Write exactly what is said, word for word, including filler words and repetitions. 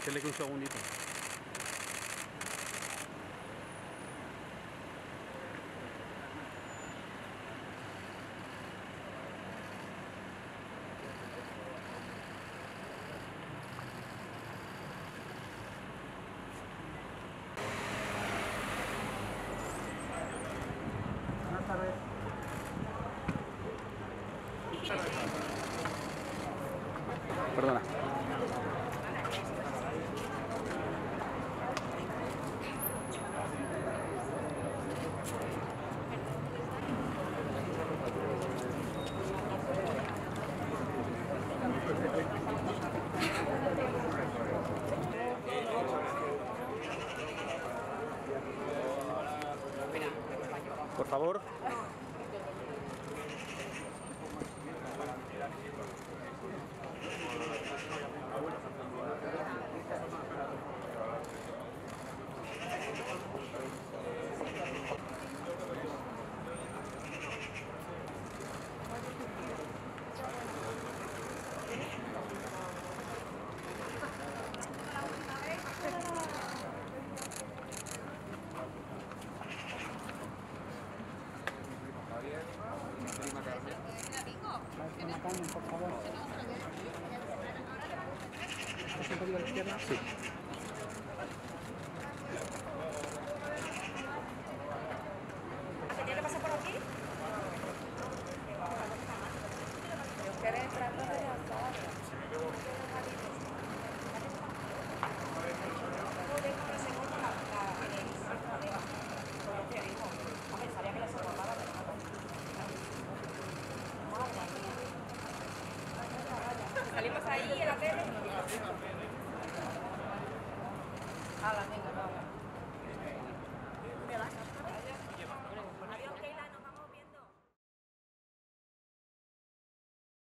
Déjale que un segundito. Buenas tardes. Perdona. Por favor. Maestra Carmen, por favor. ¿Es un poquito a la izquierda? Sí. ¿Tenía que pasar por aquí? Pero ustedes entrando desde atrás. No, déjame se corta la la con lo que dijo. A ver, sabía que la soportaba, pero no tanto. Madre mía. Salimos ahí en la tele. Ah, la tengo, no.